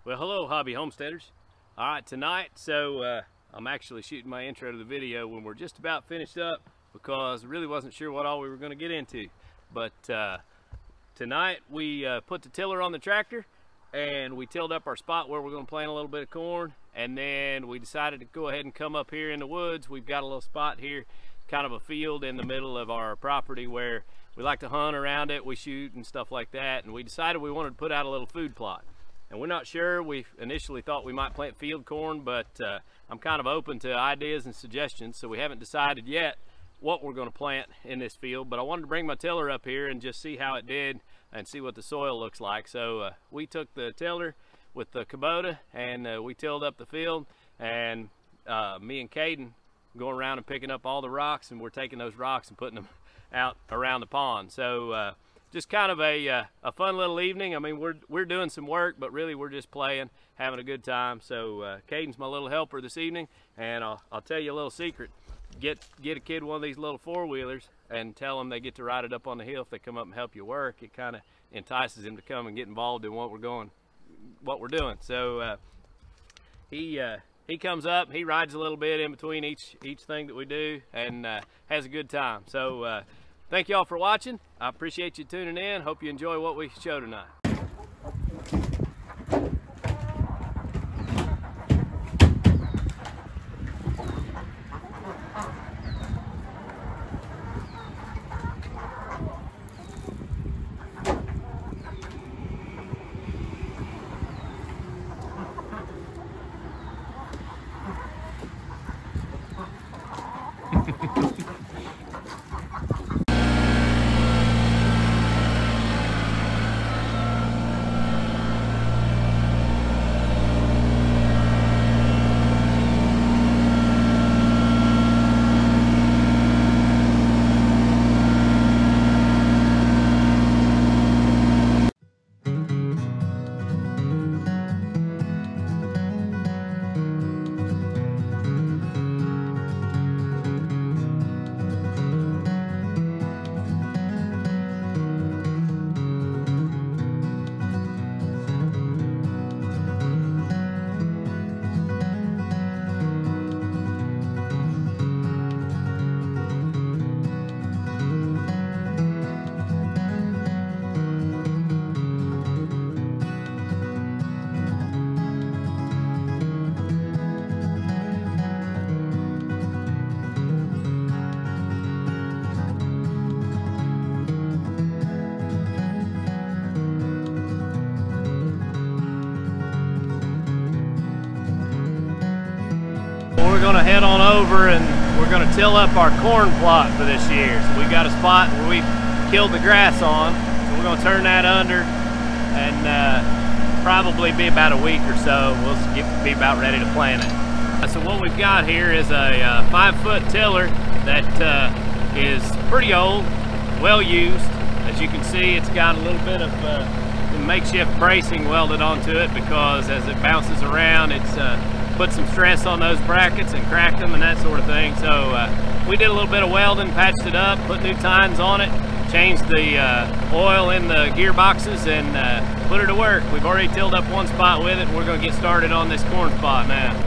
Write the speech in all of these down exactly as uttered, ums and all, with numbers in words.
Well, hello hobby homesteaders. All right, tonight, so uh, I'm actually shooting my intro to the video when we're just about finished up because I really wasn't sure what all we were going to get into. But uh, tonight we uh, put the tiller on the tractor and we tilled up our spot where we're going to plant a little bit of corn, and then we decided to go ahead and come up here in the woods. We've got a little spot here, kind of a field in the middle of our property where we like to hunt around it, we shoot and stuff like that, and we decided we wanted to put out a little food plot. And we're not sure. We initially thought we might plant field corn, but uh, I'm kind of open to ideas and suggestions, so we haven't decided yet what we're going to plant in this field. But I wanted to bring my tiller up here and just see how it did and see what the soil looks like. So uh, we took the tiller with the Kubota and uh, we tilled up the field, and uh, me and Caden going around and picking up all the rocks, and we're taking those rocks and putting them out around the pond. So uh, just kind of a, uh, a fun little evening. I mean, we're, we're doing some work, but really we're just playing, having a good time. So uh, Caden's my little helper this evening, and I'll, I'll tell you a little secret. Get, get a kid one of these little four-wheelers and tell them they get to ride it up on the hill if they come up and help you work. It kind of entices him to come and get involved in what we're going, what we're doing. So uh, he, uh, he comes up, he rides a little bit in between each, each thing that we do, and uh, has a good time. So uh, thank y'all for watching. I appreciate you tuning in. Hope you enjoy what we show tonight. We're going to head on over and we're going to till up our corn plot for this year. So we've got a spot where we killed the grass on, so we're going to turn that under, and uh, probably be about a week or so we'll get, be about ready to plant it. So what we've got here is a uh, five foot tiller that uh, is pretty old, well used. As you can see, it's got a little bit of uh, makeshift bracing welded onto it because as it bounces around, it's uh, put some stress on those brackets and cracked them and that sort of thing. So uh, we did a little bit of welding, patched it up, put new tines on it, changed the uh, oil in the gearboxes, and uh, put her to work. We've already tilled up one spot with it, and we're going to get started on this corn spot now.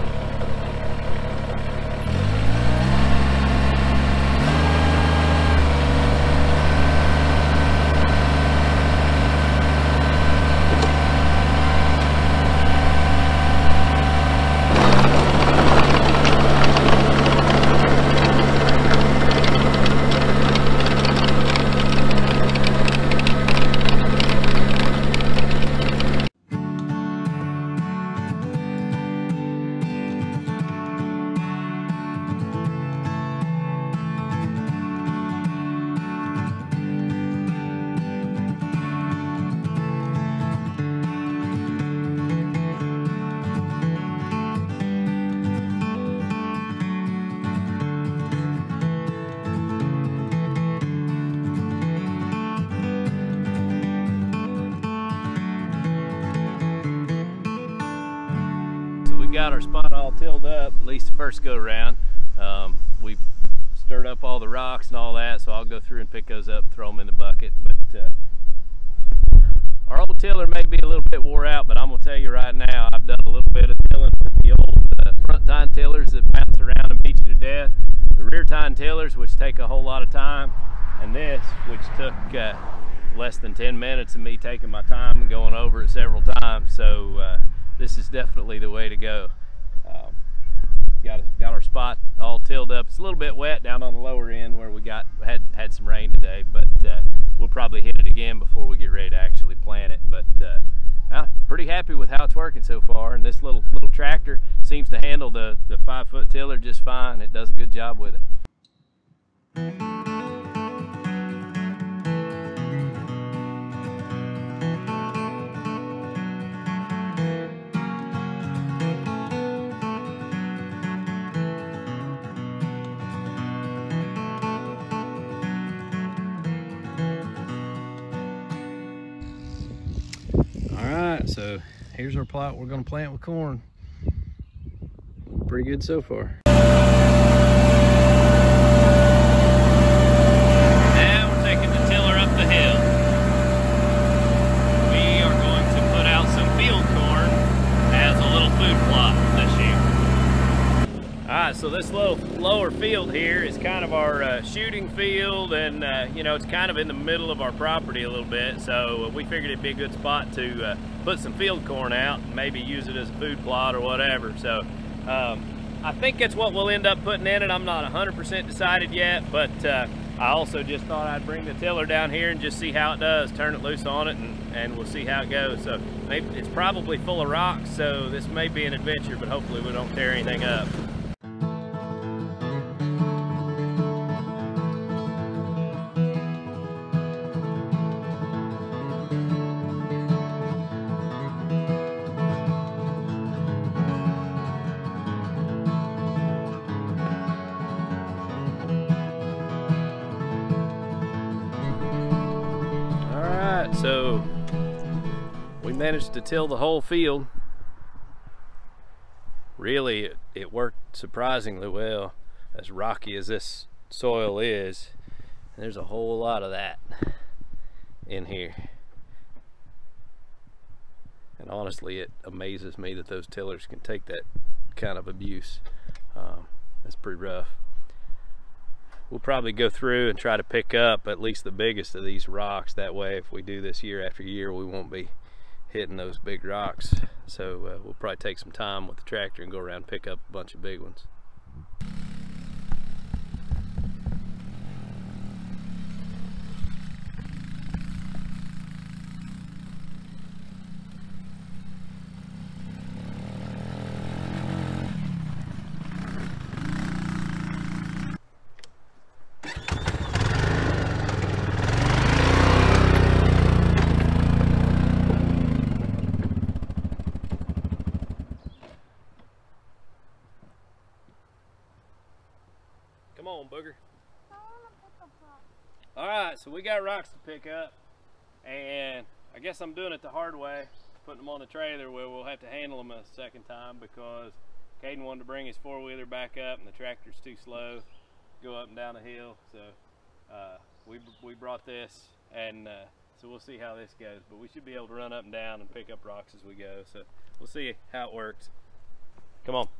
Got our spot all tilled up, at least the first go around. Um, we stirred up all the rocks and all that, so I'll go through and pick those up and throw them in the bucket. But uh, our old tiller may be a little bit wore out, but I'm gonna tell you right now, I've done a little bit of tilling with the old uh, front tine tillers that bounce around and beat you to death, the rear tine tillers, which take a whole lot of time, and this, which took uh, less than ten minutes of me taking my time and going over it several times. So uh, this is definitely the way to go. Um, got, got our spot all tilled up. It's a little bit wet down on the lower end where we got had, had some rain today, but uh, we'll probably hit it again before we get ready to actually plant it. But uh, I'm pretty happy with how it's working so far, and this little little tractor seems to handle the, the five foot tiller just fine. It does a good job with it. Alright, so here's our plot we're going to plant with corn. Pretty good so far. Now we're taking the tiller up the hill. We are going to put out some field corn as a little food plot this year. Alright, so this little lower field here is kind of our uh, shooting field, and uh, you know, it's kind of in the middle of our property a little bit, so uh, we figured it'd be a good spot to uh, put some field corn out and maybe use it as a food plot or whatever. So um, I think that's what we'll end up putting in it. I'm not one hundred percent decided yet, but uh, I also just thought I'd bring the tiller down here and just see how it does, turn it loose on it, and, and we'll see how it goes. So maybe it's probably full of rocks, so this may be an adventure, but hopefully we don't tear anything up. So we managed to till the whole field. Really, it, it worked surprisingly well, as rocky as this soil is. And there's a whole lot of that in here. And honestly, it amazes me that those tillers can take that kind of abuse. Um, that's pretty rough. We'll probably go through and try to pick up at least the biggest of these rocks. That way, if we do this year after year, we won't be hitting those big rocks. So uh, we'll probably take some time with the tractor and go around and pick up a bunch of big ones. Come on, booger. All right, so we got rocks to pick up, and I guess I'm doing it the hard way, putting them on the trailer where we'll have to handle them a second time because Caden wanted to bring his four-wheeler back up and the tractor's too slow to go up and down the hill. So uh, we, we brought this, and uh, so we'll see how this goes. But we should be able to run up and down and pick up rocks as we go. So we'll see how it works. Come on.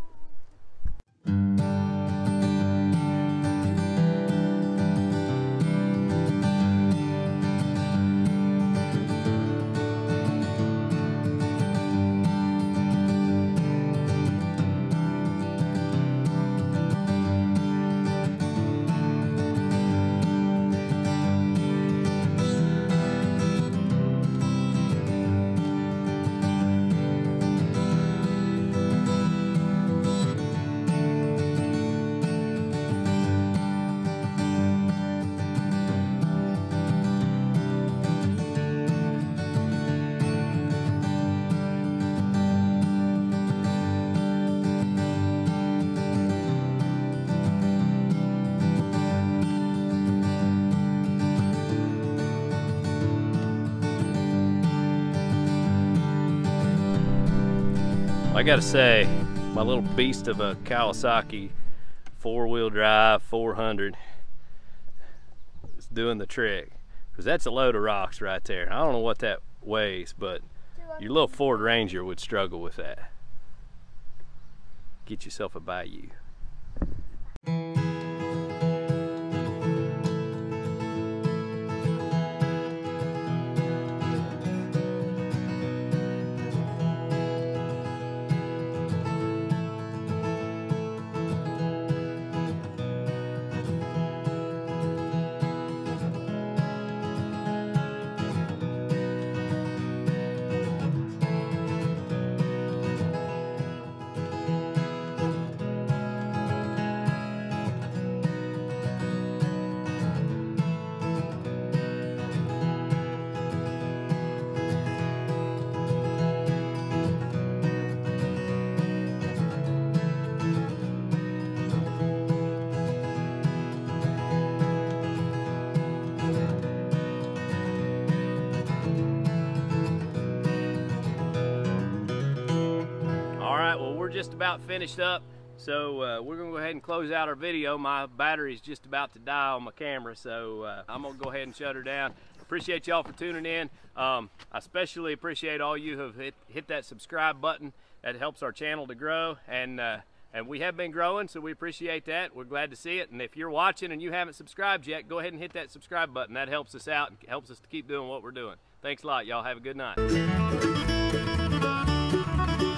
I gotta say, my little beast of a Kawasaki four-wheel drive four hundred is doing the trick, because that's a load of rocks right there. I don't know what that ways, but your little Ford Ranger would struggle with that. Get yourself a Bayou. Just about finished up, so uh, we're gonna go ahead and close out our video. My battery is just about to die on my camera, so uh, I'm gonna go ahead and shut her down. Appreciate y'all for tuning in. um, I especially appreciate all you who have hit, hit that subscribe button. That helps our channel to grow, and uh, and we have been growing, so we appreciate that. We're glad to see it, and if you're watching and you haven't subscribed yet, go ahead and hit that subscribe button. That helps us out and helps us to keep doing what we're doing. Thanks a lot, y'all. Have a good night.